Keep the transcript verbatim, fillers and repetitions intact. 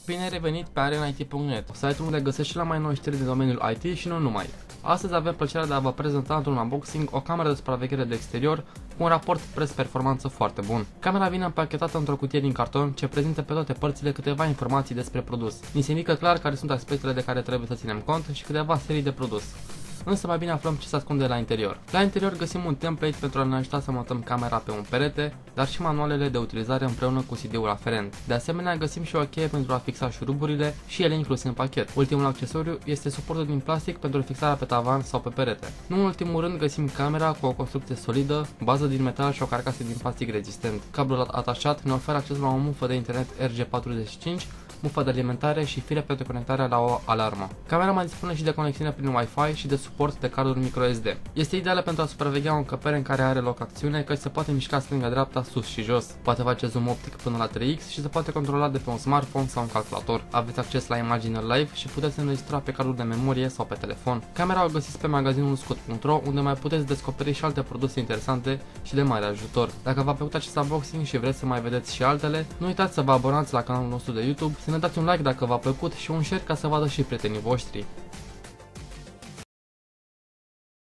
Bine ai revenit pe arena I T punct net, site-ul unde găsești cele mai noi știri din domeniul I T și nu numai. Astăzi avem plăcerea de a vă prezenta într-un unboxing o cameră de supraveghere de exterior cu un raport preț-performanță foarte bun. Camera vine împachetată într-o cutie din carton ce prezintă pe toate părțile câteva informații despre produs. Ni se indică clar care sunt aspectele de care trebuie să ținem cont și câteva serii de produs. Însă mai bine aflăm ce se ascunde la interior. La interior găsim un template pentru a ne ajuta să montăm camera pe un perete, dar și manualele de utilizare împreună cu C D-ul aferent. De asemenea găsim și o cheie pentru a fixa șuruburile și ele incluse în pachet. Ultimul accesoriu este suportul din plastic pentru fixarea pe tavan sau pe perete. Nu în ultimul rând găsim camera cu o construcție solidă, bază din metal și o carcasă din plastic rezistent. Cablul atașat ne oferă acces la o mufă de internet R J patruzeci și cinci, mufă de alimentare și fire pentru conectarea la o alarmă. Camera mai dispune și de conexiune prin Wi-Fi și de suport de carduri microSD. Este ideală pentru a supraveghea o încăpere în care are loc acțiune, căci se poate mișca stânga-dreapta, sus și jos, poate face zoom optic până la trei X și se poate controla de pe un smartphone sau un calculator. Aveți acces la imagine live și puteți înregistra pe cardul de memorie sau pe telefon. Camera o găsiți pe magazinul scut punct ro, unde mai puteți descoperi și alte produse interesante și de mare ajutor. Dacă v-a plăcut acest unboxing și vreți să mai vedeți și altele, nu uitați să vă abonați la canalul nostru de YouTube, să ne dați un like dacă v-a plăcut și un share ca să vadă și prietenii voștri.